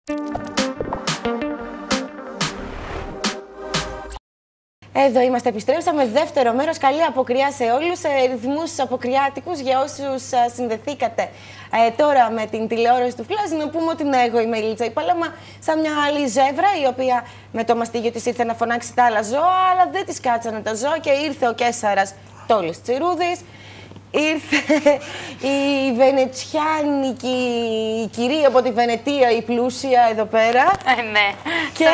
Εδώ είμαστε, επιστρέψαμε. Δεύτερο μέρος. Καλή αποκριά σε όλους. Ρυθμούς αποκριάτικους για όσους συνδεθήκατε τώρα με την τηλεόραση του Flash. Να πούμε ότι ναι, εγώ είμαι η Λίτσα η Παλάμα, σαν μια άλλη ζεύρα, η οποία με το μαστίγιο της ήρθε να φωνάξει τα άλλα ζώα, αλλά δεν της κάτσανε τα ζώα και ήρθε ο Κέσαρας Τόλης Τσιρούδης. Ήρθε η βενετσιάνικη κυρία από τη Βενετία, η πλούσια εδώ πέρα. Ναι. Και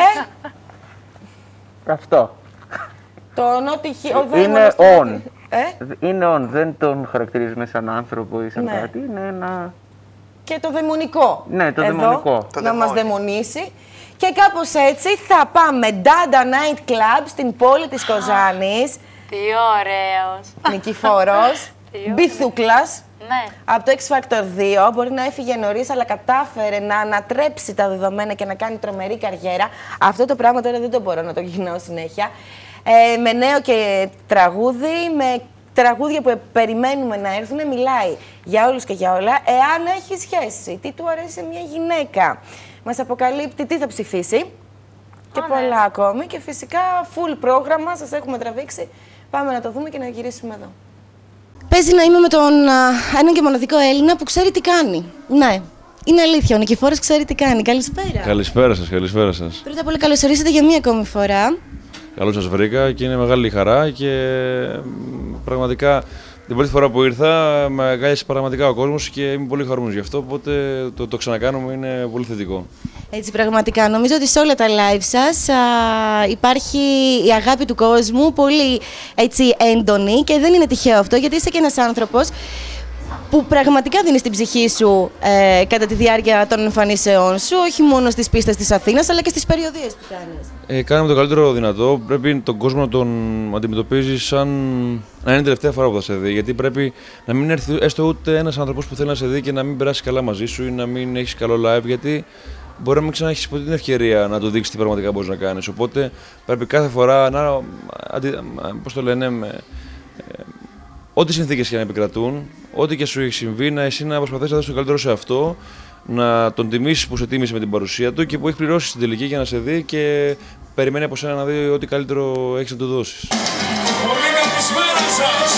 αυτό. το νότιχο είναι on. Είναι on. Δεν τον χαρακτηρίζουμε σαν άνθρωπο ή σαν κάτι. Είναι ένα... Και το δαιμονικό. Ναι, το εδώ, δαιμονικό. Να μας δαιμονίσει. Και κάπως έτσι θα πάμε Dada Night Club στην πόλη της Κοζάνης. Τι ωραίος. Νικηφόρος. Μπιθούκλας. Ναι. Από το X Factor 2. Μπορεί να έφυγε νωρίς, αλλά κατάφερε να ανατρέψει τα δεδομένα και να κάνει τρομερή καριέρα. Αυτό το πράγμα τώρα δεν το μπορώ να το γυρνάω συνέχεια. Με νέο και τραγούδι, με τραγούδια που περιμένουμε να έρθουν. Μιλάει για όλους και για όλα. Εάν έχει σχέση, τι του αρέσει σε μια γυναίκα. Μας αποκαλύπτει τι θα ψηφίσει. Και πολλά ακόμη. Και φυσικά full πρόγραμμα σας έχουμε τραβήξει. Πάμε να το δούμε και να γυρίσουμε εδώ. Παίζει να είμαι με τον έναν και μοναδικό Έλληνα που ξέρει τι κάνει. Ναι, είναι αλήθεια. Ο Νικηφόρος ξέρει τι κάνει. Καλησπέρα. Καλησπέρα σας, καλησπέρα σας. Πρώτα απ' όλα, καλώς ορίσατε για μία ακόμη φορά. Καλώς σας βρήκα και είναι μεγάλη χαρά και πραγματικά την πρώτη φορά που ήρθα με αγκάλιασε πραγματικά ο κόσμος και είμαι πολύ χαρούμενος γι' αυτό, οπότε το ξανακάνουμε είναι πολύ θετικό. Έτσι, πραγματικά. Νομίζω ότι σε όλα τα live σας υπάρχει η αγάπη του κόσμου, πολύ έτσι έντονη και δεν είναι τυχαίο αυτό, γιατί είσαι και ένας άνθρωπος που πραγματικά δίνεις την ψυχή σου κατά τη διάρκεια των εμφανίσεών σου, όχι μόνο στις πίστες της Αθήνας, αλλά και στις περιοδίες που κάνεις. Κάναμε το καλύτερο δυνατό. Πρέπει τον κόσμο να τον αντιμετωπίζει σαν να είναι η τελευταία φορά που θα σε δει. Γιατί πρέπει να μην έρθει έστω ούτε ένας άνθρωπος που θέλει να σε δει και να μην περάσει καλά μαζί σου ή να μην έχεις καλό live. Γιατί μπορεί να μην ξαναέχεις ποτέ την ευκαιρία να του δείξεις τι πραγματικά μπορείς να κάνεις. Οπότε πρέπει κάθε φορά να. Πώς το λένε, ό,τι συνθήκες και να επικρατούν, ό,τι και σου έχει συμβεί, εσύ να προσπαθείς να δώσεις το καλύτερο σε αυτό, να τον τιμήσεις που σε τίμησε με την παρουσία του και που έχει πληρώσει στην τελική για να σε δει και περιμένει από σένα να δει ό,τι καλύτερο έχεις να του δώσεις. Πολύ καλησπέρα σας!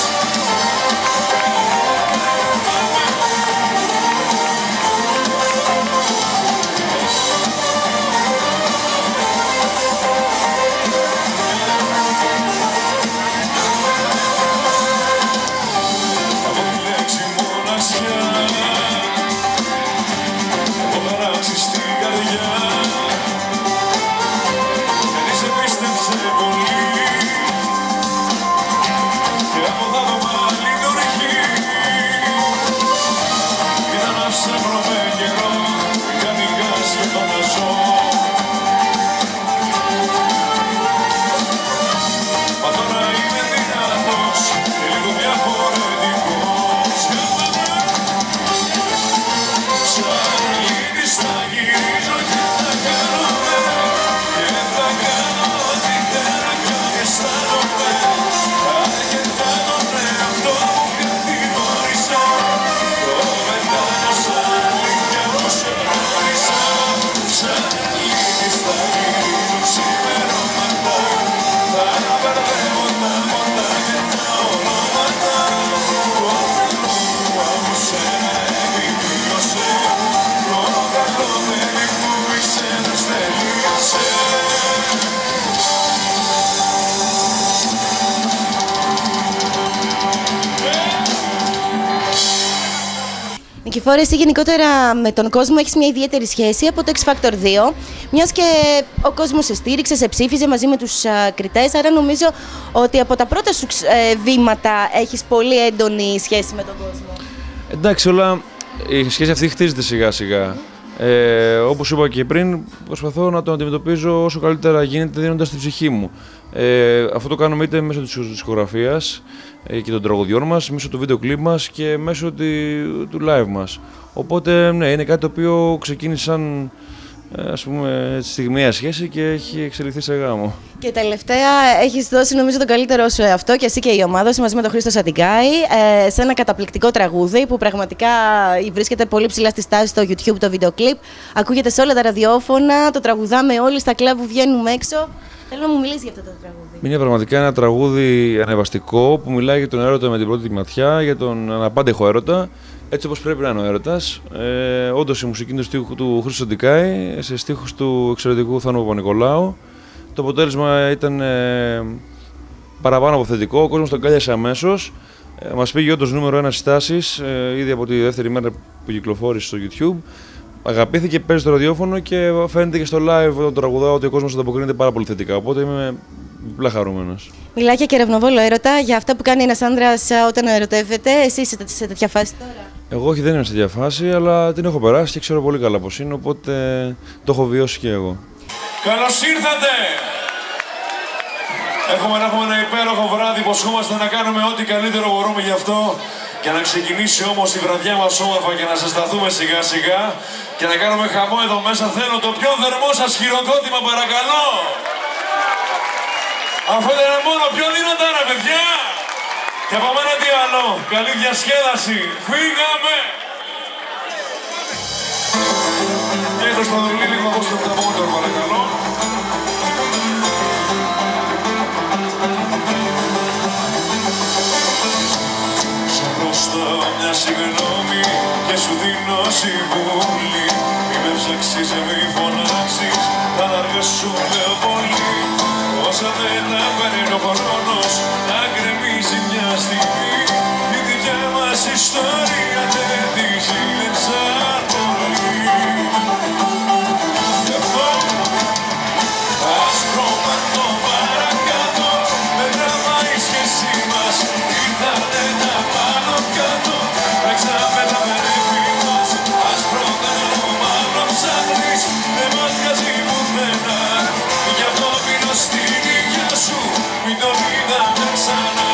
Νικηφόρε, εσύ γενικότερα με τον κόσμο έχεις μια ιδιαίτερη σχέση από το X Factor 2, μιας και ο κόσμος σε στήριξε, σε ψήφιζε μαζί με τους κριτές, άρα νομίζω ότι από τα πρώτα σου βήματα έχεις πολύ έντονη σχέση με τον κόσμο. Εντάξει, η σχέση αυτή χτίζεται σιγά σιγά. Όπως είπα και πριν, προσπαθώ να τον αντιμετωπίζω όσο καλύτερα γίνεται δίνοντας την ψυχή μου. Αυτό το κάνουμε είτε μέσω της δισκογραφίας και των τραγουδιών μας, μέσω του βίντεο κλιπ μας και μέσω του live μας. Οπότε ναι, είναι κάτι το οποίο ξεκίνησε σαν ας πούμε, στιγμιαία σχέση και έχει εξελιχθεί σε γάμο. Και τελευταία έχεις δώσει νομίζω τον καλύτερο σου εαυτό και εσύ και η ομάδα σου μαζί με τον Χρήστο Σαντιγκάη σε ένα καταπληκτικό τραγούδι που πραγματικά βρίσκεται πολύ ψηλά στη στάση στο YouTube το βίντεο κλιπ. Ακούγεται σε όλα τα ραδιόφωνα, το τραγουδάμε όλοι στα κλαμπ που βγαίνουμε έξω. Θέλω να μου μιλήσει για αυτό το τραγούδι. Είναι πραγματικά ένα τραγούδι ανεβαστικό που μιλάει για τον έρωτα με την πρώτη ματιά, για τον αναπάντεχο έρωτα, έτσι όπως πρέπει να είναι ο έρωτας. Όντως η μουσική του στίχου του Χρήστου Σαντιγκάη, σε στίχους του εξαιρετικού Θάνου Παπα-Νικολάου. Το αποτέλεσμα ήταν παραπάνω από θετικό, ο κόσμος τον κάλιασε αμέσως. Μας πήγε όντως νούμερο 1 συστάσεις, ήδη από τη δεύτερη μέρα που κυκλοφόρησε στο YouTube. Αγαπήθηκε, παίζει στο ραδιόφωνο και φαίνεται και στο live όταν τραγουδάω ότι ο κόσμος ανταποκρίνεται πάρα πολύ θετικά. Οπότε είμαι διπλά χαρούμενος. Μιλάει για κεραυνοβόλο έρωτα, για αυτά που κάνει ένας άντρας όταν ερωτεύεται. Εσύ είσαι σε τέτοια φάση τώρα? Εγώ όχι, δεν είμαι σε τέτοια φάση, αλλά την έχω περάσει και ξέρω πολύ καλά πώς είναι, οπότε το έχω βιώσει και εγώ. Καλώς ήρθατε! Έχουμε ένα υπέροχο βράδυ, υποσχόμαστε να κάνουμε ό,τι καλύτερο μπορούμε γι' αυτό και να ξεκινήσει όμως η βραδιά μας όμορφα και να ζεσταθούμε σιγά σιγά και να κάνουμε χαμό εδώ μέσα. Θέλω το πιο θερμό σας χειροκρότημα, παρακαλώ! Αυτό δεν είναι μόνο, πιο δυνατά ρε παιδιά! Και από μένα τι άλλο, καλή διασκέδαση, φύγαμε! Και το στο δουλί λίγο από στο μότορ, παρακαλώ. Σου χρωστάω μια συγγνώμη και σου δίνω συμβούλη. Μη με ψάξεις, μη φωνάξεις, θα αργήσουμε πολύ. Όσα δεν τα παίρνει ο χρόνος να γκρεμίζει μια στιγμή. Η δικιά μας ιστορία δεν τη ζήλεψαν πολύ. Γι' αυτό άσπρο πατώ παρακάτω, δεν τραβάει η σχέση μας. Ήρθανε τα πάνω κάτω, παίξαμε τα περίπη μας. Άσπρο πατώ μάλλον ψάχνεις, δεν μας βγάζει πουθενά. Γι' αυτό πίνω στην υγεία σου, μην τον είδαμε ξανά.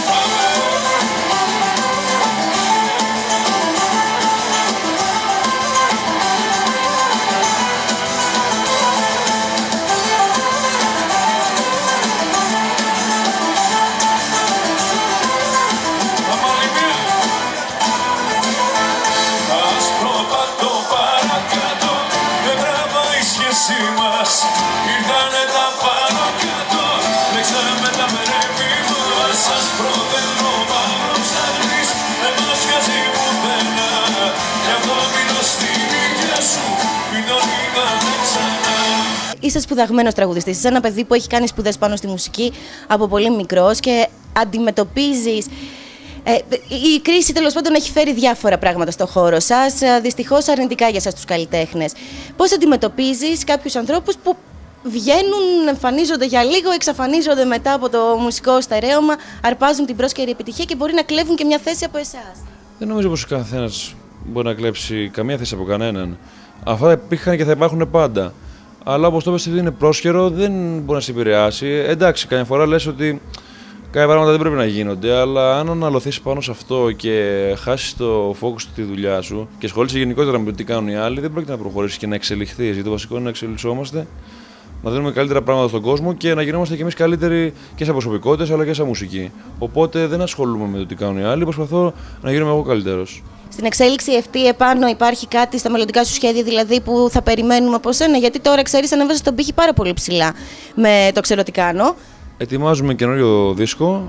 Ήρθανε τα πάνω κάτω, λέξαμε τα περίπη μας. Σας προτείνω πάνω ψάχνεις, δεν μας βγάζει πουθενά. Γι' αυτό μείνω στην υγεία σου, μην τον είδαμε ξανά. Είσαι σπουδαγμένος τραγουδιστής, είσαι ένα παιδί που έχει κάνει σπουδές πάνω στη μουσική από πολύ μικρός και αντιμετωπίζεις. Η κρίση τέλος πάντων έχει φέρει διάφορα πράγματα στο χώρο σας, δυστυχώς αρνητικά για σας τους καλλιτέχνες. Πώς αντιμετωπίζεις κάποιους ανθρώπους που βγαίνουν, εμφανίζονται για λίγο, εξαφανίζονται μετά από το μουσικό στερέωμα, αρπάζουν την πρόσκαιρη επιτυχία και μπορεί να κλέβουν και μια θέση από εσάς? Δεν νομίζω πως καθένας μπορεί να κλέψει καμία θέση από κανέναν. Αυτά υπήρχαν και θα υπάρχουν πάντα. Αλλά όπως το είπες, επειδή είναι πρόσχερο, δεν μπορεί να σε επηρεάσει. Εντάξει, καμιά φορά λες ότι κάποια πράγματα δεν πρέπει να γίνονται, αλλά αν αναλωθείς πάνω σε αυτό και χάσεις το focus στη δουλειά σου και ασχολείσαι γενικότερα με το τι κάνουν οι άλλοι, δεν πρόκειται να προχωρήσεις και να εξελιχθείς. Γιατί το βασικό είναι να εξελισσόμαστε, να δίνουμε καλύτερα πράγματα στον κόσμο και να γινόμαστε κι εμείς καλύτεροι και σαν προσωπικότητες αλλά και σαν μουσική. Οπότε δεν ασχολούμαι με το τι κάνουν οι άλλοι, προσπαθώ να γίνομαι εγώ καλύτερος. Στην εξέλιξη αυτή επάνω υπάρχει κάτι στα μελλοντικά σου σχέδια, δηλαδή που θα περιμένουμε από σένα? Γιατί τώρα ξέρεις, ανέβασες τον πύχη πάρα πολύ ψηλά με το Ξέρω τι κάνω. Ετοιμάζουμε καινούριο δίσκο.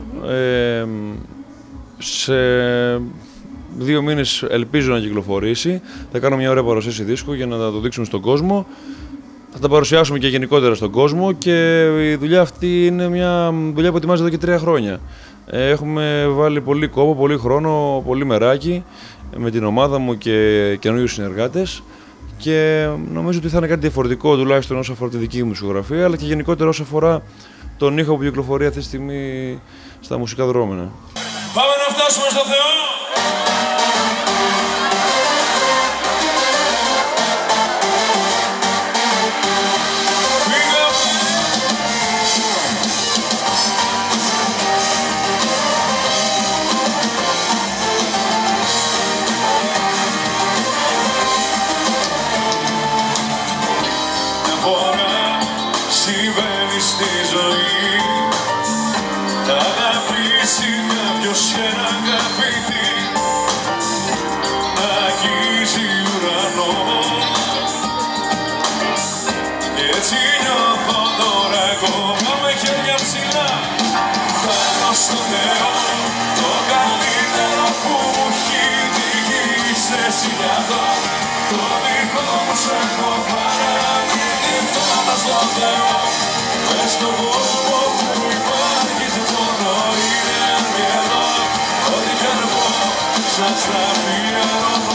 Σε 2 μήνες ελπίζω να κυκλοφορήσει. Θα κάνω μια ωραία παρουσίαση δίσκου για να το δείξουμε στον κόσμο. Θα τα παρουσιάσουμε και γενικότερα στον κόσμο και η δουλειά αυτή είναι μια δουλειά που ετοιμάζεται εδώ και 3 χρόνια. Έχουμε βάλει πολύ κόπο, πολύ χρόνο, πολύ μεράκι με την ομάδα μου και καινούριους συνεργάτες και νομίζω ότι θα είναι κάτι διαφορετικό τουλάχιστον όσο αφορά τη δική μου μουσικογραφία αλλά και γενικότερα όσο αφορά τον ήχο που κυκλοφορεί αυτή τη στιγμή στα μουσικά δρόμενα. Πάμε να φτάσουμε στο Θεό! έτσι νιώθω τώρα εγώ. Πάμε χέρια ψηλά, φτάνω στο Θεό. Το καλύτερο που μου έχει τύχει είσαι εσύ για εδώ. Το δικό μου σ' έχω παραγγείλει, φτάνω στο Θεό. Μες στον κόσμο που υπάρχεις μόνο είναι αρκετό. Ό,τι κι αν πω, σας τα πληρώνω.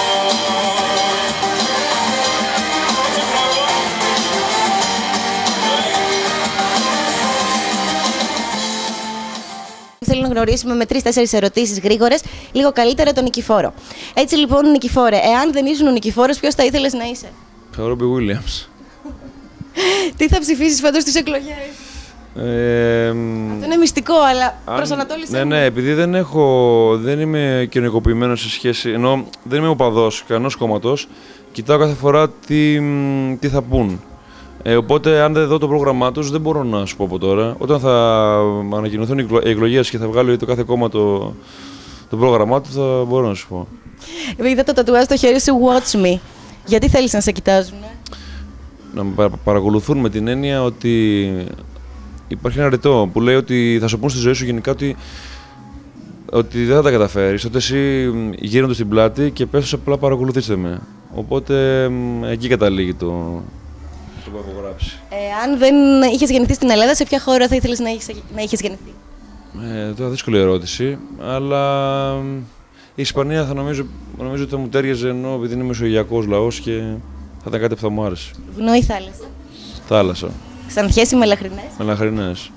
Θέλω να γνωρίσουμε με 3-4 ερωτήσεις γρήγορες λίγο καλύτερα τον Νικηφόρο. Έτσι λοιπόν, Νικηφόρε, εάν δεν ήσουν ο Νικηφόρος, ποιος θα ήθελες να είσαι? Ο Ρόμπι Βίλιαμς. Τι θα ψηφίσεις φέτος στις εκλογές? Αυτό είναι μυστικό, αλλά προσανατόλισε. Ναι, επειδή δεν είμαι κοινωνικοποιημένος σε σχέση, ενώ δεν είμαι οπαδός κανένας κόμματος, κοιτάω κάθε φορά τι θα πούν. Οπότε, αν δεν δω το πρόγραμμά τους, δεν μπορώ να σου πω από τώρα. Όταν θα ανακοινωθούν οι εκλογές και θα βγάλει το κάθε κόμμα το πρόγραμμά του, θα μπορώ να σου πω. Είδα το τατουάζ στο χέρι σου, Watch Me. Γιατί θέλεις να σε κοιτάζουν? Να με παρακολουθούν με την έννοια ότι υπάρχει ένα ρητό που λέει ότι θα σου πούν στη ζωή σου γενικά ότι δεν θα τα καταφέρεις. Ότι εσύ γύρονται στην πλάτη και πες απλά παρακολουθήστε με. Οπότε εκεί καταλήγει το που έχω γράψει. Αν δεν είχες γεννηθεί στην Ελλάδα, σε ποια χώρα θα ήθελες να είχες γεννηθεί? Τώρα δύσκολη ερώτηση, αλλά η Ισπανία νομίζω ότι θα μου τέριαζε, ενώ επειδή είναι μεσογειακός λαός και θα ήταν κάτι που θα μου άρεσε. Βουνό ή θάλασσα? Θάλασσα. Ξανθιές ή μελαχρινές? Μελαχρινές.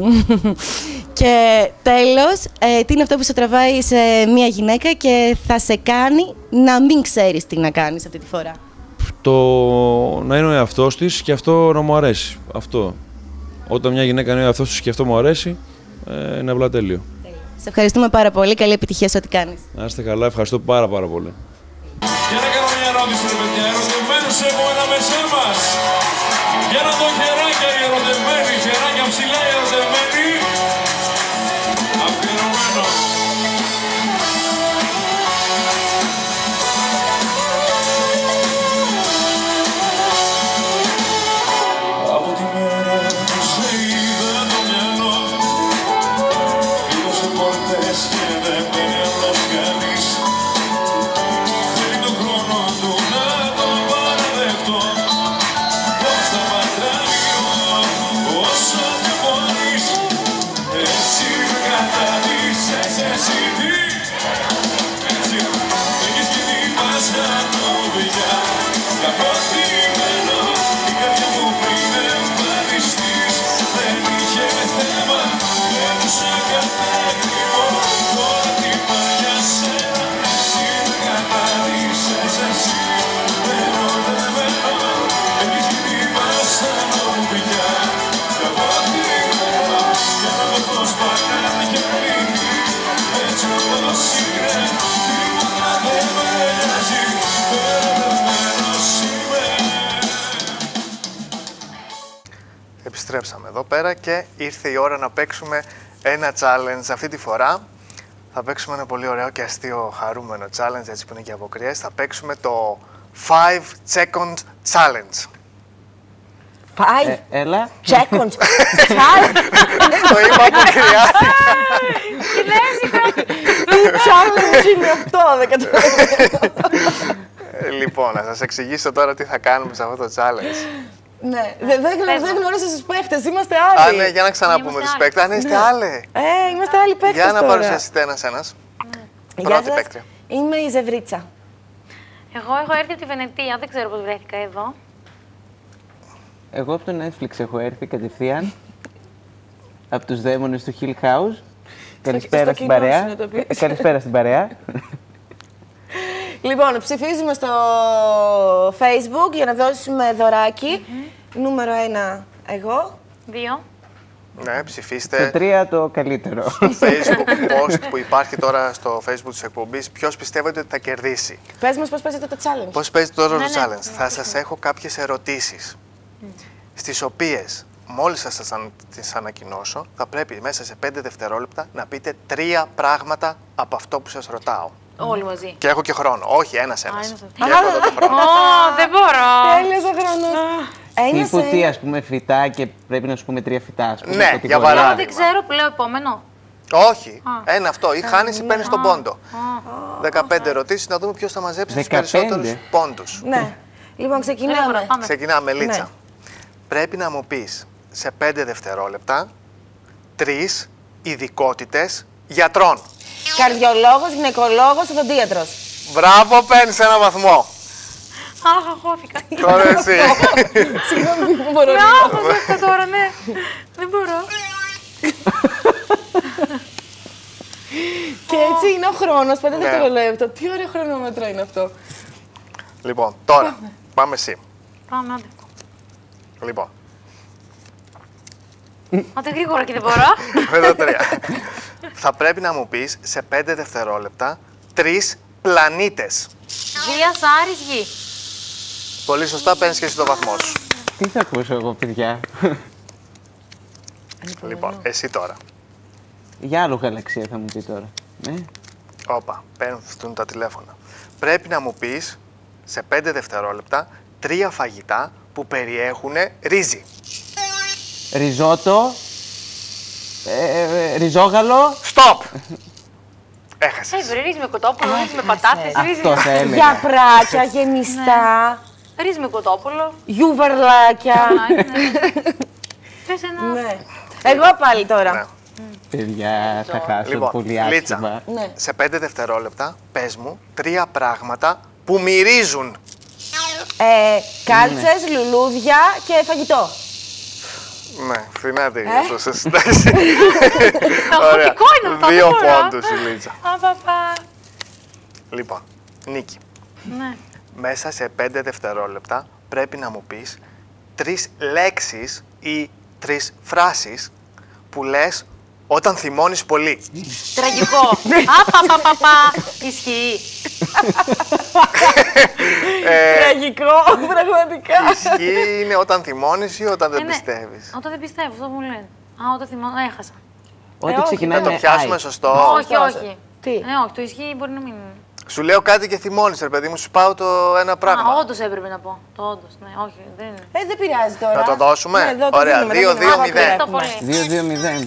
Και τέλος, τι είναι αυτό που σε τραβάει σε μια γυναίκα και θα σε κάνει να μην ξέρεις τι να κάνεις αυτή τη φορά? Να είναι ο εαυτός της και αυτό να μου αρέσει. Αυτό. Όταν μια γυναίκα είναι ο εαυτός της και αυτό μου αρέσει, είναι απλά τέλειο. Σε ευχαριστούμε πάρα πολύ. Καλή επιτυχία σε ό,τι κάνεις. Να είστε καλά, ευχαριστώ πάρα πολύ. Για να κάνω μια ερώτηση, ρε παιδιά. Ερωτευμένους έχω ανάμεσά μας. Για να δω χεράκια οι ερωτευμένοι, χεράκια ψηλά οι ερωτευμένοι. Αφιερωμένο. Από τη μέρα που σε είδα το μυαλό, κλείδωσε πόρτες και δεν μένει άλλος κανείς. Θέλει τον χρόνο του να το παραδεχτώ. Πώς θα πατράλει όσο πιο μπορείς. Έτσι με καταδείξες εσύ τι. Έτσι έχεις γίνει βασανοβιά. Καποτημένο η καρδιά μου πριν εμφανιστείς. Δεν είχε θέμα, δεν τους ακατάκριβο. Τώρα τι πάει για σένα. Έτσι με καταδείξες εσύ. Ερωτευμένο έχεις γίνει βασανοβιά. Καποτημένο για να δω πως πάνε και λύνει. Έτσι όπως είναι τίποτα δεν με νοιάζει. Ερωτευμένος είμαι. Επιστρέψαμε εδώ πέρα και ήρθε η ώρα να παίξουμε ένα challenge. Αυτή τη φορά θα παίξουμε ένα πολύ ωραίο και αστείο χαρούμενο challenge, έτσι που είναι και αποκριές. Θα παίξουμε το 5 second challenge. 5 Έλα. seconds. Το είπα αποκριά. Τι challenge είναι αυτό, δεν καταλαβαίνω. Λοιπόν, να σας εξηγήσω τώρα τι θα κάνουμε σε αυτό το challenge. Ναι, δεν γνώρισα τους παίχτες, είμαστε Α, άλλοι. ναι, για να ξαναπούμε τους παίκτες. Α, ναι, είστε άλλοι. Είμαστε άλλοι παίχτες Για να τώρα. παρουσιαστείτε ένας-ένας. Γεια Πρώτη σας. παίκτρια. Είμαι η Ζευρίτσα. Εγώ έχω έρθει από τη Βενετία, δεν ξέρω πώς βρέθηκα εδώ. Εγώ από το Netflix έχω έρθει κατευθείαν. Από τους δαίμονες του Hill House. Καλησπέρα στην κοινό παρέα. συνειδητοποιείς. Καλησπέρα στην παρέα. Λοιπόν, ψηφίζουμε στο Facebook για να δώσουμε δωράκι. Νούμερο 1 εγώ. 2. Ναι, Το ψηφίστε 3 το καλύτερο. Facebook post που υπάρχει τώρα στο Facebook της εκπομπής. Ποιος πιστεύετε ότι θα κερδίσει. Πες μας πώς παίζετε το challenge. Πώς παίζετε τώρα το Ναι, ναι. challenge. Θα σας έχω κάποιες ερωτήσεις, στις οποίες μόλις θα σας τις ανακοινώσω, θα πρέπει μέσα σε 5 δευτερόλεπτα να πείτε 3 πράγματα από αυτό που σας ρωτάω. Όλοι μαζί. Και έχω και χρόνο. Όχι, ένας. ένας. Και έχω εδώ το χρόνο. Ω, δεν μπορώ. Τέλειος ο χρόνος. Τύπου τι, ας πούμε, φυτά και πρέπει να σου πούμε 3 φυτά, ας πούμε. Ναι, για παράδειγμα. Εγώ δεν ξέρω που λέω επόμενο. Όχι. Ένα αυτό. Ή χάνεις ή παίρνεις τον πόντο. 15 ερωτήσεις να δούμε ποιος θα μαζέψει τους 15. περισσότερους πόντους. Ναι. Λοιπόν, ξεκινάμε. Πάμε. Ξεκινάμε, Λίτσα. Ναι. Πρέπει να μου πεις σε 5 δευτερόλεπτα 3 ειδικότητες γιατρών. Καρδιολόγος, γυναικολόγος, οδοντίατρος. Μπράβο, παίρνεις ένα βαθμό. Αχ, αγχώθηκα. Τώρα εσύ. Συγγνώμη, δεν μπορώ Με να άγχος αυτό τώρα, ναι. Δεν μπορώ. Και έτσι είναι ο χρόνος, 5 Ναι. δευτερόλεπτα. Τι ωραίο χρονόμετρο είναι αυτό. Λοιπόν, τώρα, πάμε εσύ. Πάμε, άντε. Λοιπόν, Άντε γρήγορα και δεν μπορώ. εδώ 3. Θα πρέπει να μου πεις σε 5 δευτερόλεπτα 3 πλανήτες. Δίας, Άρης, Γη. Πολύ σωστά, παίρνεις και εσύ το βαθμό σου. Τι θα ακούσω εγώ, παιδιά. Λοιπόν, εσύ τώρα. Για άλλο γαλαξία θα μου πει τώρα. Ναι. Όπα, πέφτουν τα τηλέφωνα. Πρέπει να μου πεις σε 5 δευτερόλεπτα 3 φαγητά που περιέχουν ρύζι. Ριζότο. Ριζόγαλο. Stop! Έχασες. Ρύζι με κοτόπουλο, ρύζι με πατάτες, ρύζι Αυτό θα με... έλεγα. Για πράκια, γεμιστά, Ρύζι με κοτόπουλο. γιουβαρλάκια. Πες ένα... Ναι. Εγώ πάλι τώρα. Ναι. Παιδιά, θα χάσω Λοιπόν, πολύ Λίτσα, άσχημα. Ναι. σε 5 δευτερόλεπτα πες μου 3 πράγματα που μυρίζουν. Κάλτσες, λουλούδια και φαγητό. Ναι, φθηνά τη γλώσσα. Εντάξει. Αγχωτικό είναι αυτό, 2 δεν μπορώ. πόντους η Λίτσα. Απαπα. Λοιπόν, Νίκη, Ναι. μέσα σε 5 δευτερόλεπτα πρέπει να μου πεις 3 λέξεις ή 3 φράσεις που λες όταν θυμώνεις πολύ. Τραγικό. Απαπαπαπα. Ισχύει. Τραγικό, πραγματικά. Ισχύει είναι όταν θυμώνεις ή όταν δεν Ναι. πιστεύεις. Όταν δεν πιστεύω, αυτό μου λένε. Όταν θυμάμαι, έχασα. Ό,τι όχι, ξεκινάει Να το με πιάσουμε I. σωστό. Όχι, όχι. Τι? Όχι, το ισχύει μπορεί να μην. Σου λέω κάτι και θυμώνεις, ρε παιδί μου, σου πάω το ένα πράγμα. Α, όντως έπρεπε να πω. Το όντως, ναι, όχι, δεν είναι. Δεν πειράζει τώρα. Να το δώσουμε? Ναι, εδώ το Ωραία, δίνουμε, 2-2-0. το δίνουμε. Ευχαριστώ Έχουμε. πολύ. 2-2-0.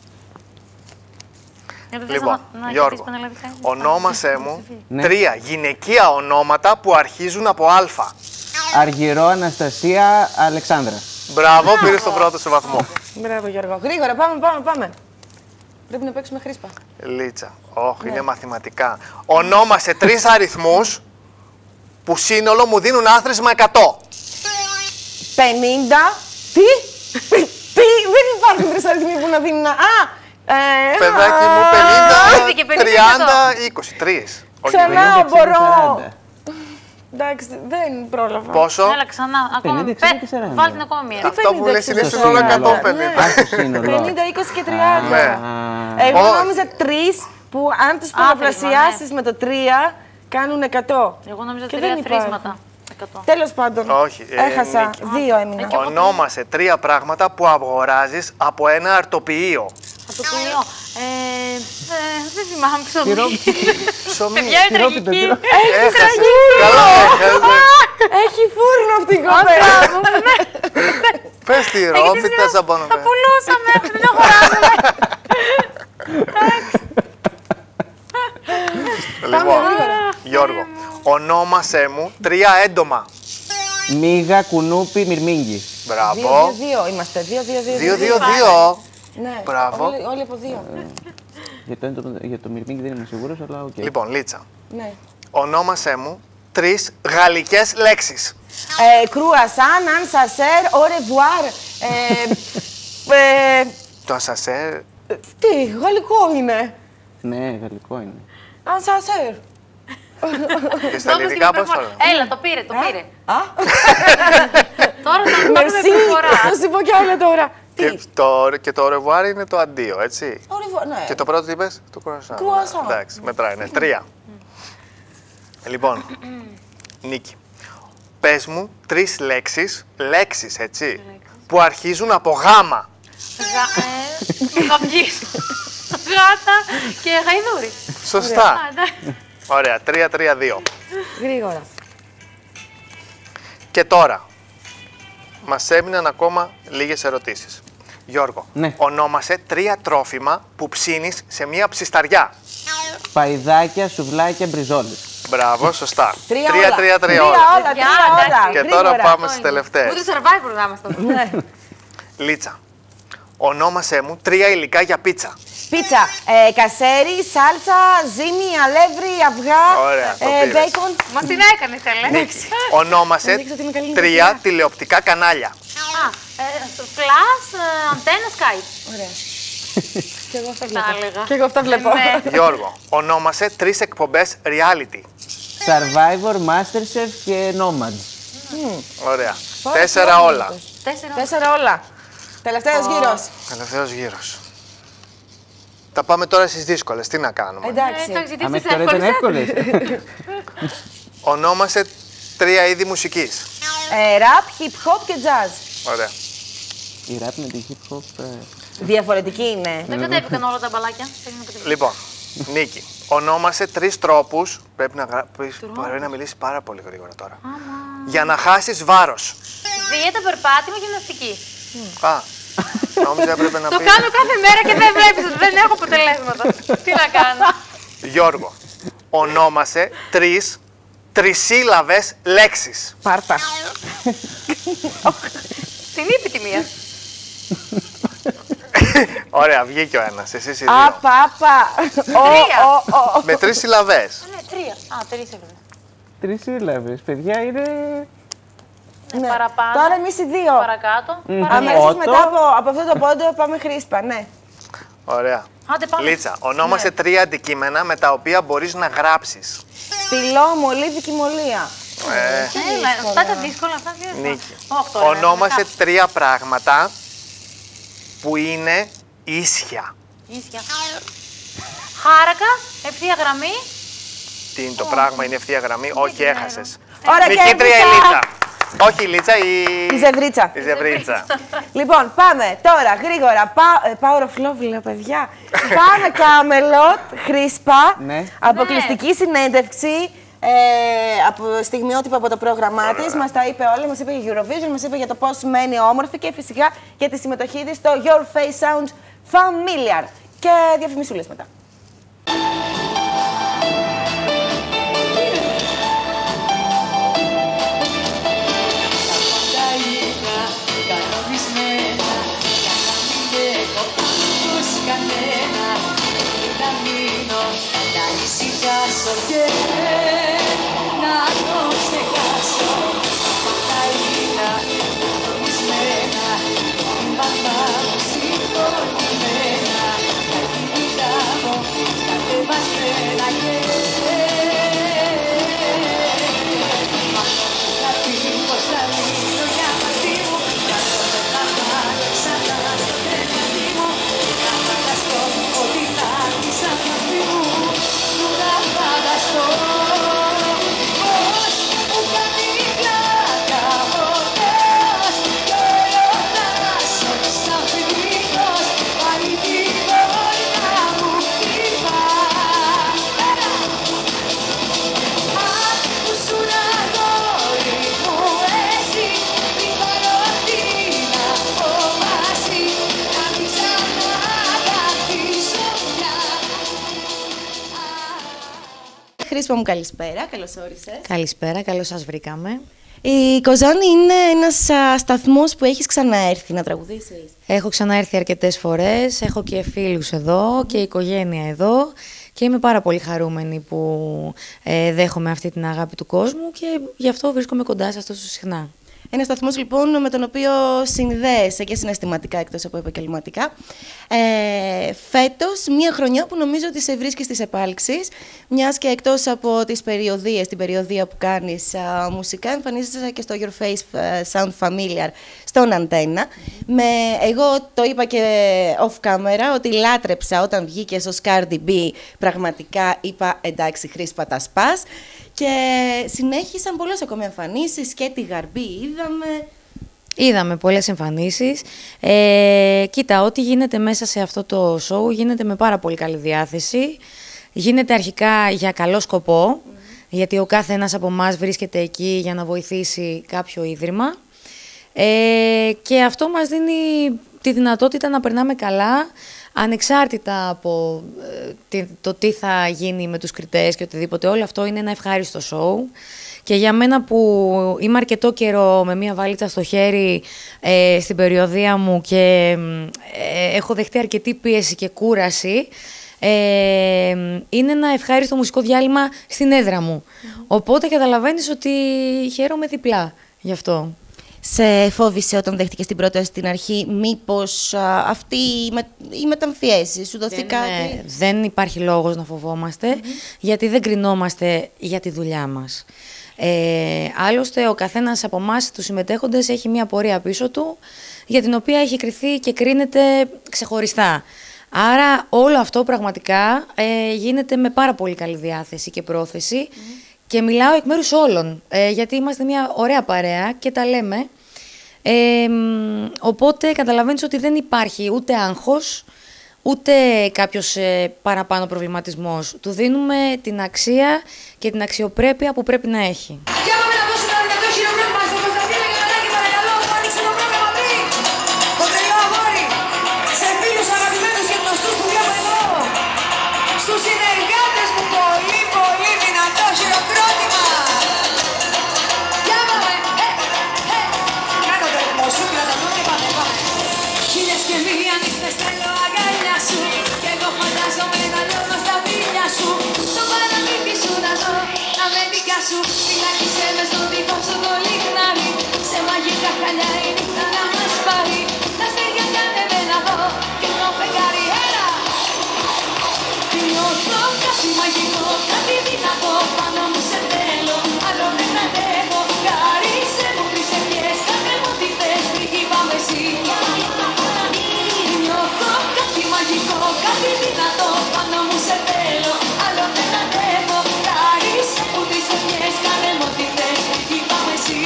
Δεν θες Λοιπόν, να Γιώργο, κοιτήσεις πανελλαδικά. ονόμασέ μου Ναι. 3 γυναικεία ονόματα που αρχίζουν από Α. Αργυρό, Αναστασία, Αλεξάνδρα. Μπράβο, πήρες τον πρώτο σου βαθμό. Μπράβο Γιώργο. Γρήγορα, πάμε. Πρέπει να παίξουμε χρήσπα. Λίτσα, όχι, είναι μαθηματικά. Ονόμασε 3 αριθμούς που σύνολο μου δίνουν άθροισμα 100. 50. Τι? Τι? Δεν υπάρχουν τρεις αριθμοί που να δίνουν. Παιδάκι μου, Ήδη και 50, 50%. 30, 20. 3. Ξανά 50, μπορώ. 40. Εντάξει, δεν πρόλαβα. Πόσο? Έλα ξανά, ακόμα. 50, 60 και 40. Βάλτε την ακόμα μία. Αυτό που λες είναι 50, σύνολο 100, ναι. παιδί. Ας το σύνολο. 50, 20 και 30. Ναι. Εγώ Όχι. νόμιζα 3 που αν τους πολλαπλασιάσεις με το 3 κάνουν 100. Εγώ νόμιζα Και 3 δεν υπάρχουν. θρίσματα. 100. Τέλος πάντων. Όχι, Έχασα. Νίκη. 2 έμεινα. Ονόμασε 3 πράγματα που αγοράζεις από ένα αρτοποιείο. Από το πλοίο. Δεν θυμάμαι ψωμί. Ψωμί. Παιδιά, είναι τραγική. Έχασες. Καλά έχασες. Έχει φούρνο αυτή η Α, κοπέλα. μπράβο, ναι. Πες τη Γιατί ρόπιτα συνήθως σαν πάνω. Τα πουλούσαμε, δεν τα αγοράζαμε. Λοιπόν, Γιώργο, ονόμασέ μου 3 έντομα. Μίγα, κουνούπι, μυρμήγκι. Μπράβο. 2-2 είμαστε. 2-2-2. 2-2-2. Ναι. Μπράβο. Όλοι από 2. Για το μυρμήγκι δεν είμαι σίγουρος, αλλά οκ. Λοιπόν, Λίτσα, Ναι. ονόμασέ μου 3 γαλλικές λέξεις. Κρουασάν, αν σασέρ, au revoir. Το ασασέρ. Τι, γαλλικό είναι. Ναι, γαλλικό είναι. Αν σασέρ. Και στα ελληνικά πώς το λένε. Έλα, το πήρε, το πήρε. Α, Τώρα θα το πάρουμε μερσή. προφορά. Θα σου πω κι άλλα τώρα. Και το au revoir είναι το αντίο, έτσι. Au revoir, ναι. Και το πρώτο τι είπες, το κρουασάν. Κρουασάν. Εντάξει, μετράει, είναι 3. Λοιπόν, Νίκη, πες μου 3 λέξεις έτσι, που αρχίζουν από γάμα. Γαμπιής. Γάτα και γαϊδούρι. Σωστά. Α, εντάξει. Ωραία, 3-3-2. Γρήγορα. Και τώρα, μας έμειναν ακόμα λίγες ερωτήσεις. Γιώργο, Ναι. ονόμασε 3 τρόφιμα που ψήνεις σε μία ψισταριά. Παϊδάκια, σουβλάκια, μπριζόλες. Μπράβο, σωστά. 3-3-3 Τρία όλα. όλα. Και τώρα Γρήγορα. πάμε στις τελευταίες. Ούτε survivor να είμαστε. Ναι. Λίτσα, ονόμασέ μου 3 υλικά για πίτσα. Πίτσα, κασέρι, σάλτσα, ζύμη, αλεύρι, αυγά, Ωραία, το πήρες. μπέικον. Μα την έκανε, θέλε. Ονόμασε Δείξω ότι είμαι καλή 3 νοικοκυριά. τηλεοπτικά κανάλια. Flash, αντένα, Sky. Ωραία. Και εγώ αυτά Τα βλέπω. έλεγα. Και εγώ αυτά βλέπω. Ναι. Γιώργο, ονόμασε 3 εκπομπές reality. Survivor, Masterchef και Nomads. Ωραία. Πάρα 4 πολύ όλα. ωραίος. 4. 4 όλα. Τελευταίος γύρος. Τελευταίος γύρος. Τα πάμε τώρα στις δύσκολες. Τι να κάνουμε. Εντάξει. Το ζητήσεις Αμέσως τώρα ήταν εύκολες. Ονόμασε 3 είδη μουσικής. Ραπ, hip hop και jazz. Ωραία. Η rap με τη hip hop. Διαφορετική είναι. Δεν κατέβηκαν όλα τα μπαλάκια. Λοιπόν, Νίκη, ονόμασε 3 τρόπους. Πρέπει να μιλήσεις πάρα πολύ γρήγορα τώρα. Για να χάσεις βάρος. Δίαιτα, περπάτημα, γυμναστική. Α, νόμιζα έπρεπε να Το πει. κάνω κάθε μέρα και δεν βλέπεις ότι δεν έχω αποτελέσματα. Τι να κάνω. Γιώργο, ονόμασε 3 τρισύλλαβες λέξεις. Πάρτα. Την είπε τη μία. Ωραία, βγήκε ο ένας, εσείς οι δύο. Απαπα. Με 3 συλλαβές. Ναι, 3. Α, 3 έβρεπε. 3 σύλλαβες. Παιδιά είναι. Ναι. Παραπάνω. Τώρα εμείς οι δύο. Παρακάτω. Αμέσως Ότο. μετά από αυτό το πόντο πάμε χρήσπα, ναι. Ωραία. Άντε πάμε. Λίτσα, ονόμασε 3 αντικείμενα με τα οποία μπορείς να γράψεις. Στυλό, μολύβι, κοιμωλία. Έλα, αυτά τα δύσκολα, αυτά τα δύσκολα. Νίκη. Όχι τώρα, Ονόμασε μετά. 3 πράγματα που είναι ίσια. Ίσια. Χάρακα, ευθεία γραμμή. Τι είναι το πράγμα, είναι ευθεία γραμμή. Όχι, ξέρω. έχασες. Ωραία, Νικήτρια η κέρδισα. Λίτσα. Όχι η Λίτσα, Η ζευρίτσα. η Ζευρίτσα. Λοιπόν, πάμε τώρα γρήγορα. Power of Love, λέω παιδιά. Πάμε Κάμελοτ, Χρήσπα. Ναι. Αποκλειστική συνέντευξη. Από στιγμιότυπο από το πρόγραμμά τη. Μας τα είπε όλα. Μας είπε για Eurovision, μας είπε για το πώς μένει όμορφη και φυσικά για τη συμμετοχή της στο Your Face Sounds Familiar. Και διαφημισούλες μετά. Χρήσπα μου, καλησπέρα. Καλώς όρισες. Καλησπέρα, καλώς σας βρήκαμε. Η Κοζάνη είναι ένας σταθμός που έχεις ξαναέρθει να τραγουδήσεις. Έχω ξαναέρθει αρκετές φορές, έχω και φίλους εδώ και οικογένεια εδώ και είμαι πάρα πολύ χαρούμενη που δέχομαι αυτή την αγάπη του κόσμου και γι' αυτό βρίσκομαι κοντά σας τόσο συχνά. Ένας σταθμός λοιπόν με τον οποίο συνδέεσαι και συναισθηματικά εκτός από επαγγελματικά. Φέτος, μια χρονιά που νομίζω ότι σε βρίσκει στις επάλξεις, μιας και εκτός από τις περιοδίες, την περιοδία που κάνεις μουσικά, εμφανίζεσαι και στο Your Face Sound Familiar στον Αντένα. Εγώ το είπα και off camera ότι λάτρεψα όταν βγήκε στο Cardi B, πραγματικά είπα εντάξει Χρήσπα τα σπάς. Και συνέχισαν πολλές ακόμη εμφανίσεις και τη Γαρμπή είδαμε. Είδαμε πολλές εμφανίσεις. Κοίτα, ό,τι γίνεται μέσα σε αυτό το show γίνεται με πάρα πολύ καλή διάθεση. Γίνεται αρχικά για καλό σκοπό, γιατί ο κάθε ένας από εμάς βρίσκεται εκεί για να βοηθήσει κάποιο ίδρυμα. Και αυτό μας δίνει τη δυνατότητα να περνάμε καλά, ανεξάρτητα από το τι θα γίνει με τους κριτές και οτιδήποτε. Όλο αυτό είναι ένα ευχάριστο σοου. Και για μένα που είμαι αρκετό καιρό με μία βαλίτσα στο χέρι στην περιοδεία μου και έχω δεχτεί αρκετή πίεση και κούραση, είναι ένα ευχάριστο μουσικό διάλειμμα στην έδρα μου. Οπότε καταλαβαίνεις ότι χαίρομαι διπλά γι' αυτό. Σε φόβησε όταν δέχτηκες την πρόταση στην αρχή, μήπως αυτή η μεταμφιέση σου δοθεί κάτι? Δεν υπάρχει λόγος να φοβόμαστε, γιατί δεν κρινόμαστε για τη δουλειά μας. Άλλωστε, ο καθένας από εμάς, τους συμμετέχοντες, έχει μία πορεία πίσω του, για την οποία έχει κριθεί και κρίνεται ξεχωριστά. Άρα όλο αυτό πραγματικά γίνεται με πάρα πολύ καλή διάθεση και πρόθεση και μιλάω εκ μέρους όλων, γιατί είμαστε μια ωραία παρέα και τα λέμε. Οπότε καταλαβαίνεις ότι δεν υπάρχει ούτε άγχος, ούτε κάποιος παραπάνω προβληματισμός. Του δίνουμε την αξία και την αξιοπρέπεια που πρέπει να έχει. Στους συνεργάτες μου πολύ πολύ δυνατό χειροκρότημα. Για πάμε. Κάτω το ρυθμό σου, κράτα το και πάμε. Χίλιες και μία νύχτες θέλω αγκαλιά σου κι εγώ φαντάζομαι να λιώνω στα βίλια σου. Το παραμύθι σου να ζω, τα μέντικα σου. Φυλάκισέ με στο δικό σου το λιχνάρι. Σε μαγικά χαλιά η νύχτα να μας πάρει. Τα αστέρια κάνε με να δω και το φεγγάρι. Νιώθω κάτι μαγικό, κάτι δυνατό, πάνω μου σε θέλω, άλλο δεν αντέχω. Χαρίσε μου τις ευχές, κάνε μου τι θες, πριν πάμε εσύ. Νιώθω κάτι μαγικό, κάτι δυνατό, πάνω μου σε θέλω, άλλο δεν αντέχω. Χαρίσε μου τις ευχές, κάνε μου τι θες, πριν πάμε εσύ.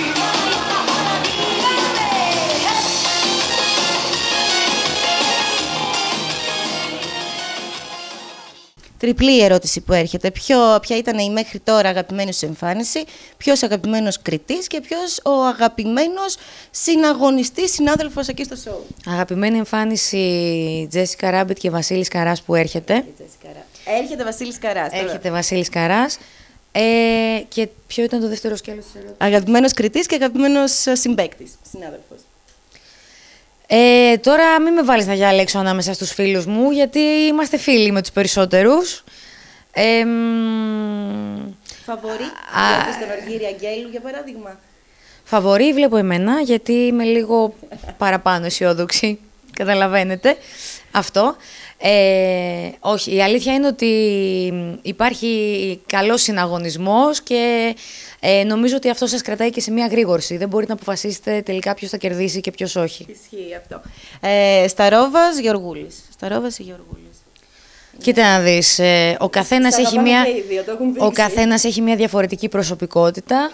Τριπλή ερώτηση που έρχεται. Ποια ήταν η μέχρι τώρα αγαπημένη σου εμφάνιση, ποιος αγαπημένος κριτής και ποιος ο αγαπημένος συναγωνιστής, συνάδελφος εκεί στο σοου? Αγαπημένη εμφάνιση Τζέσικα Ράμπιτ και Βασίλης Καράς που έρχεται. Έρχεται Βασίλης Καράς. Έρχεται Βασίλης Καράς. Και ποιο ήταν το δεύτερο σκέλος της ερώτησης? Αγαπημένος κριτής και αγαπημένος συμπαίκτης, συνάδελφος. Τώρα μην με βάλεις να διαλέξω ανάμεσα στους φίλους μου, γιατί είμαστε φίλοι με τους περισσότερους. Φαβορί, βλέπεις τον Αργύρη Αγγέλου, για παράδειγμα? Φαβορί βλέπω εμένα, γιατί είμαι λίγο παραπάνω αισιόδοξη, καταλαβαίνετε αυτό. Όχι, η αλήθεια είναι ότι υπάρχει καλός συναγωνισμός και νομίζω ότι αυτό σας κρατάει και σε μια γρήγορση. Δεν μπορείτε να αποφασίσετε τελικά ποιος θα κερδίσει και ποιος όχι. Ισχύει αυτό. Σταρόβας, Γεωργούλης. Σταρόβας ή Γεωργούλης? Κοίτα να δεις, ο καθένας έχει μια διαφορετική προσωπικότητα.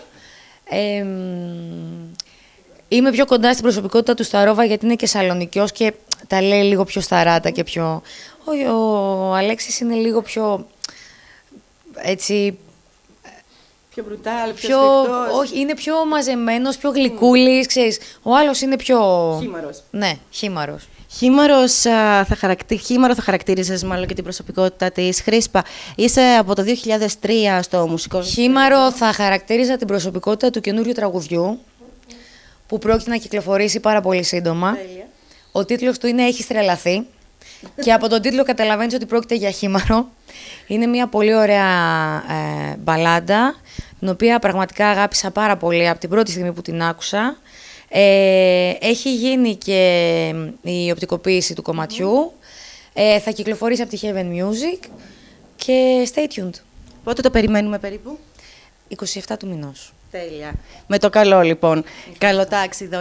Είμαι πιο κοντά στην προσωπικότητα του Σταρόβα γιατί είναι και σαλονικιός και τα λέει λίγο πιο σταράτα και πιο... Ο Αλέξης είναι λίγο πιο... έτσι... Πιο μπρουτάλ, πιο σφιχτός. Όχι, είναι πιο μαζεμένος, πιο γλυκούλης, ξέρεις. Ο άλλος είναι πιο... Χήμαρος. Ναι, χήμαρος. Χήμαρο θα χαρακτήριζες μάλλον και την προσωπικότητα της Χρήσπα. Είσαι από το 2003 στο μουσικό... Χήμαρο θα χαρακτήριζα την προσωπικότητα του καινούριου τραγουδιού, που πρόκειται να κυκλοφορήσει πάρα πολύ σύντομα. Τέλεια. Ο τίτλος του είναι «Έχεις τρελαθεί» και από τον τίτλο καταλαβαίνεις ότι πρόκειται για χήμαρο. Είναι μια πολύ ωραία μπαλάντα, την οποία πραγματικά αγάπησα πάρα πολύ από την πρώτη στιγμή που την άκουσα. Έχει γίνει και η οπτικοποίηση του κομματιού. Θα κυκλοφορήσει από τη Heaven Music και stay tuned. Πότε το περιμένουμε περίπου? 27 του μηνός. Τέλεια. Με το καλό λοιπόν. Καλό τάξιδο.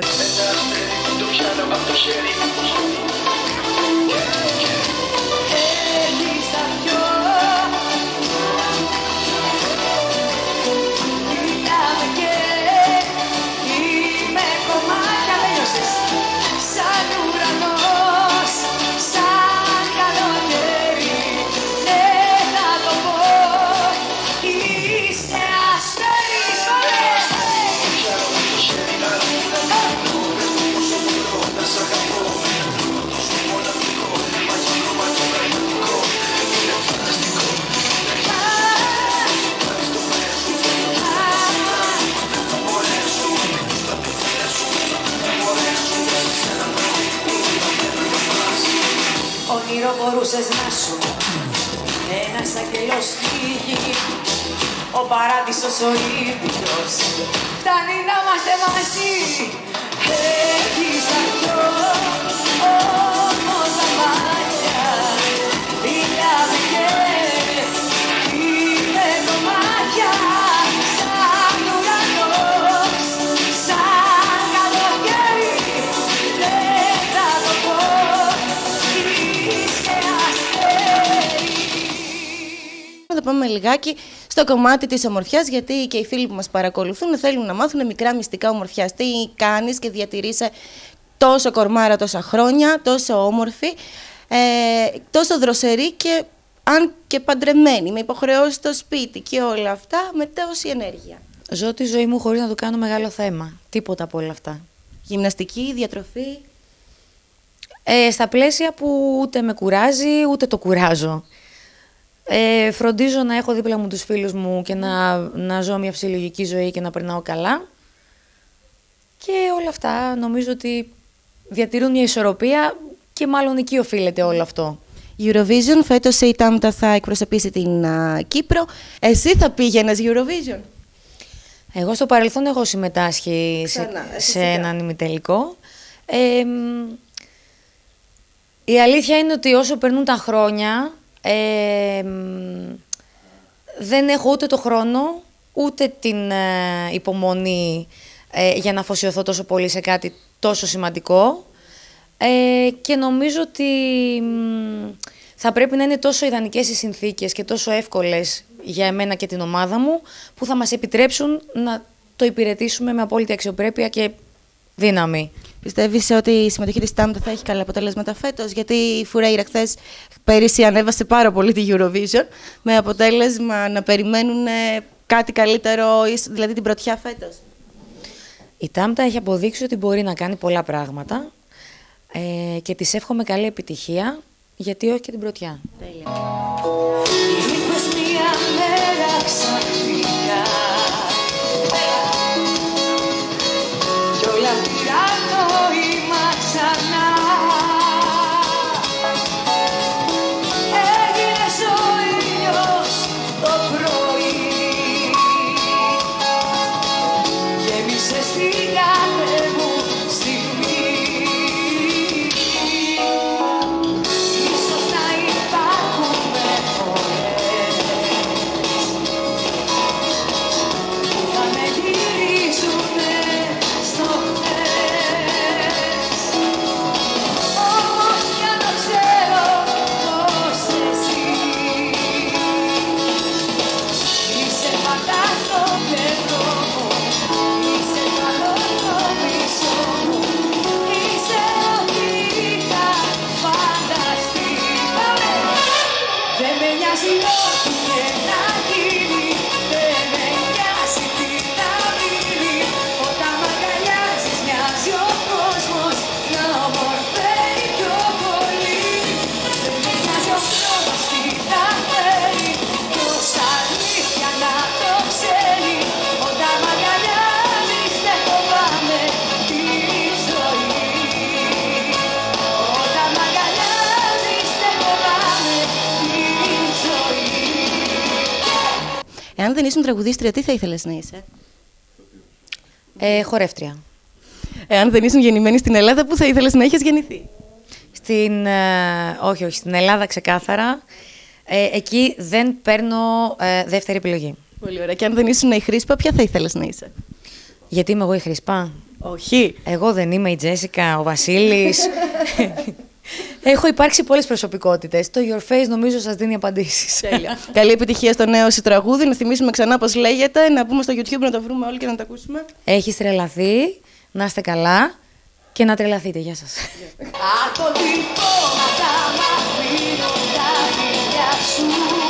όνειρο μπορούσες να σου ένας αγγελός στη γη. Ο παράδεισος ο ίδιος φτάνει να είμαστε μαζί. Έχεις αρχό όμορφα μάτια, φιλιά με χέρι, είναι κομμάτια σαν ουρανός, σαν καλοκαίρι. Δεν θα το πω, είσαι αστέρι. Θα πάμε λιγάκι στο κομμάτι της ομορφιάς, γιατί και οι φίλοι που μας παρακολουθούν θέλουν να μάθουν μικρά μυστικά ομορφιάς. Τι κάνεις και διατηρείσαι τόσο κορμάρα τόσα χρόνια, τόσο όμορφη, τόσο δροσερή και αν και παντρεμένη, με υποχρεώσεις στο σπίτι και όλα αυτά, με τόση ενέργεια. Ζω τη ζωή μου χωρίς να το κάνω μεγάλο θέμα. Τίποτα από όλα αυτά. Γυμναστική, διατροφή. Στα πλαίσια που ούτε με κουράζει, ούτε το κουράζω. Φροντίζω να έχω δίπλα μου τους φίλους μου και να ζω μια φυσιολογική ζωή και να περνάω καλά. Και όλα αυτά νομίζω ότι διατηρούν μια ισορροπία και μάλλον εκεί οφείλεται όλο αυτό. Eurovision, φέτος η Τάμτα θα εκπροσωπήσει την Κύπρο. Εσύ θα πήγαινες Eurovision? Εγώ στο παρελθόν έχω συμμετάσχει σε έναν ημιτελικό. Η αλήθεια είναι ότι όσο περνούν τα χρόνια, δεν έχω ούτε το χρόνο, ούτε την υπομονή για να αφοσιωθώ τόσο πολύ σε κάτι τόσο σημαντικό. Και νομίζω ότι θα πρέπει να είναι τόσο ιδανικές οι συνθήκες και τόσο εύκολες για εμένα και την ομάδα μου, που θα μας επιτρέψουν να το υπηρετήσουμε με απόλυτη αξιοπρέπεια και δύναμη. Πιστεύεις ότι η συμμετοχή της Τάμτα θα έχει καλά αποτελέσματα φέτος? Γιατί η Φουρέιρα πέρυσι ανέβασε πάρα πολύ τη Eurovision, με αποτέλεσμα να περιμένουν κάτι καλύτερο, δηλαδή την πρωτιά φέτος. Η Τάμτα έχει αποδείξει ότι μπορεί να κάνει πολλά πράγματα και της εύχομαι καλή επιτυχία, γιατί όχι και την πρωτιά. Τέλεια. Ήρθες μια μέρα ξαφνικά κι όλα πήραν νόημα ξανά. Έγινες ο ήλιος το πρωί, γέμισες την κάθε μου στιγμή. Ίσως να υπάρχουμε φορές που θα με γυρίζουνε στο χθες. Όμως πια το ξέρω πως εσύ είσαι πάντα στο κέντρο μου, είσαι καλό το πίσω μου, είσαι ό,τι είχα φανταστεί. Δεν με νοιάζει ό,τι και να γίνει, δεν με νοιάζει τι θα μείνει. Όταν μ' αγκαλιάζεις μοιάζει ο κόσμος να ομορφαίνει πιο πολύ. Δεν με νοιάζει ο χρόνος τι θα φέρει, ποιος αλήθεια να το ξέρει. Όταν μ' αγκαλιάζεις δεν φοβάμαι τη ζωή. Όταν μ' αγκαλιάζεις δεν φοβάμαι τη ζωή. Εάν δεν ήσουν τραγουδίστρια, τι θα ήθελες να είσαι? Χορεύτρια. Εάν δεν ήσουν γεννημένη στην Ελλάδα, πού θα ήθελες να είχες γεννηθεί? Όχι, στην Ελλάδα ξεκάθαρα. Εκεί δεν παίρνω δεύτερη επιλογή. Πολύ ωραία. Και αν δεν ήσουν η Χρήσπα, ποια θα ήθελες να είσαι? Γιατί είμαι εγώ η Χρυσπά. Όχι. Εγώ δεν είμαι η Τζέσικα, ο Βασίλης. Έχω υπάρξει πολλές προσωπικότητες. Το Your Face νομίζω σας δίνει απαντήσεις. Τέλεια. Καλή επιτυχία στο νέο σου τραγούδι. Να θυμίσουμε ξανά πώς λέγεται, να πούμε στο YouTube να το βρούμε όλοι και να το ακούσουμε. Έχεις τρελαθεί, να είστε καλά και να τρελαθείτε. Γεια σας. Από την πόρτα μ' αφήνω τα φιλιά σου.